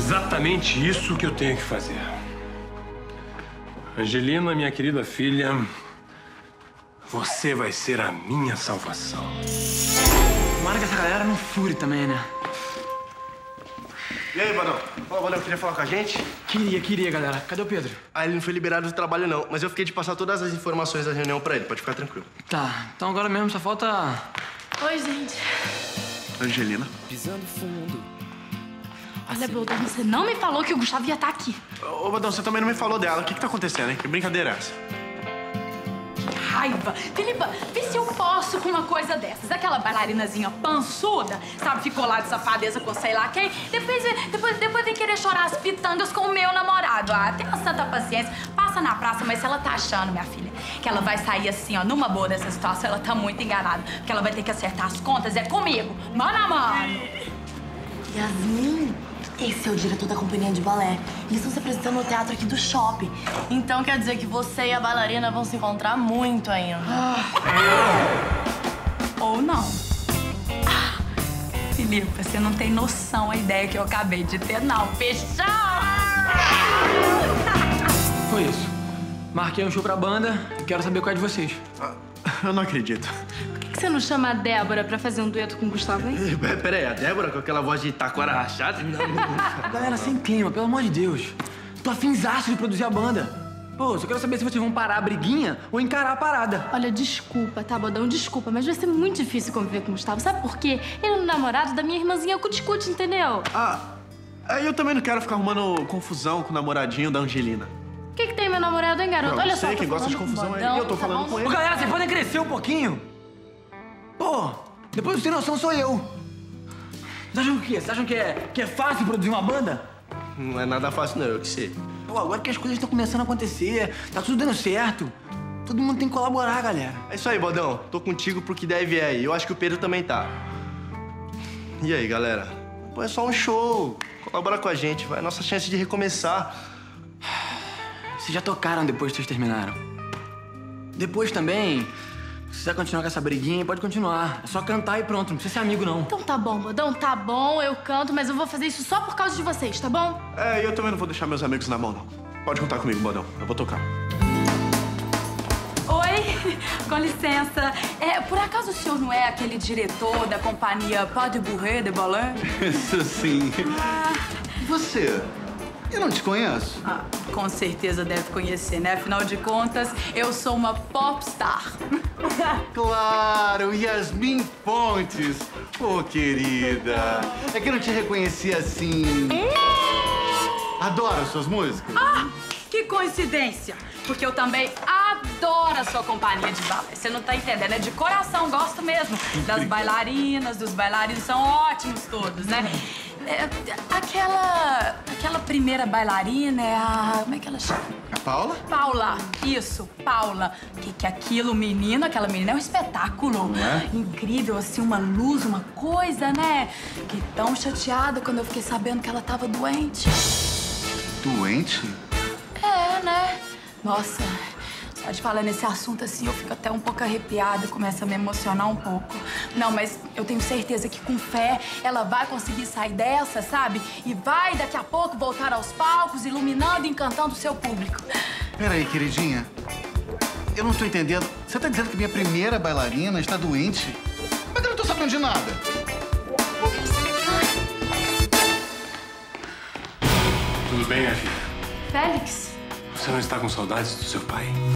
exatamente isso que eu tenho que fazer. Angelina, minha querida filha, você vai ser a minha salvação. Tomara que essa galera não fure também, né? E aí, Badão? Ó, o Badão queria falar com a gente? Queria, galera. Cadê o Pedro? Ah, ele não foi liberado do trabalho, não. Mas eu fiquei de passar todas as informações da reunião pra ele. Pode ficar tranquilo. Tá, então agora mesmo só falta... Oi, gente. Angelina? Pisando fundo. Olha, Beldão, você não me falou que o Gustavo ia estar aqui. Ô, Badão, você também não me falou dela. O que tá acontecendo, hein? Que brincadeira é essa? Que raiva. Filipa, vê se eu posso com uma coisa dessas. Aquela bailarinazinha pançuda, sabe? Ficou lá de safadeza com sei lá quem. Depois vem querer chorar as pitangas com o meu namorado. Ah, tenha santa paciência. Passa na praça, mas se ela tá achando, minha filha, que ela vai sair assim, ó, numa boa dessa situação, ela tá muito enganada. Porque ela vai ter que acertar as contas é comigo. Mano a mano. Yasmin, esse é o diretor da companhia de balé. Eles estão se apresentando no teatro aqui do shopping. Então quer dizer que você e a bailarina vão se encontrar muito ainda. Ou não. Filipa, você não tem noção a ideia que eu acabei de ter, não. Fechou! Foi isso. Marquei um show pra banda e quero saber qual é de vocês. Eu não acredito. Por que você não chama a Débora pra fazer um dueto com o Gustavo, hein? Pera aí, a Débora com aquela voz de taquara rachada? Galera, sem clima, pelo amor de Deus. Tô afinzaço de produzir a banda. Pô, só quero saber se vocês vão parar a briguinha ou encarar a parada. Olha, desculpa, tá, Bodão? Desculpa, mas vai ser muito difícil conviver com o Gustavo. Sabe por quê? Ele é o namorado da minha irmãzinha Cuticute, entendeu? Eu também não quero ficar arrumando confusão com o namoradinho da Angelina. O que tem meu namorado, hein, garoto? Não, Olha sei, só, quem gosta de confusão é ele. E eu tô falando com ele. Ô, galera, vocês podem crescer um pouquinho? Pô, depois de ter noção sou eu. Vocês acham o quê? Vocês acham que é fácil produzir uma banda? Não é nada fácil, não. Eu que sei. Pô, agora que as coisas estão começando a acontecer, tá tudo dando certo. Todo mundo tem que colaborar, galera. É isso aí, Bodão. Tô contigo pro que deve é aí. Eu acho que o Pedro também tá. E aí, galera? Pô, é só um show. Colabora com a gente, vai. Nossa chance de recomeçar. Vocês já tocaram depois que vocês terminaram. Depois também, se quiser continuar com essa briguinha, pode continuar. É só cantar e pronto, não precisa ser amigo, não. Então tá bom, Bodão, tá bom, eu canto, mas eu vou fazer isso só por causa de vocês, tá bom? É, eu também não vou deixar meus amigos na mão, não. Pode contar comigo, Bodão. Eu vou tocar. Oi, com licença. Por acaso o senhor não é aquele diretor da companhia Pas de Bourrée de Ballet? Isso sim. Você? Eu não te conheço. Com certeza deve conhecer, né? Afinal de contas, eu sou uma popstar. Claro, Yasmin Fontes. Ô, querida. É que eu não te reconheci assim. Adoro as suas músicas. Que coincidência! Porque eu também adoro a sua companhia de balé. Você não tá entendendo, é de coração, gosto mesmo. Das bailarinas, dos bailarinos, são ótimos todos, né? Aquela primeira bailarina é a... Como é que ela chama? A Paula? Paula, isso, Paula. Que aquilo, menino, aquela menina é um espetáculo. Não é? Incrível, assim, uma luz, uma coisa, né? Fiquei tão chateada quando eu fiquei sabendo que ela tava doente. Doente? É, né? Nossa, só de falar nesse assunto assim, eu fico até um pouco arrepiada, começa a me emocionar um pouco. Não, mas eu tenho certeza que com fé ela vai conseguir sair dessa, sabe? E vai daqui a pouco voltar aos palcos, iluminando e encantando o seu público. Peraí, queridinha. Eu não tô entendendo. Você tá dizendo que minha primeira bailarina está doente? Mas eu não tô sabendo de nada. Tudo bem, minha filha? Félix? Você não está com saudades do seu pai?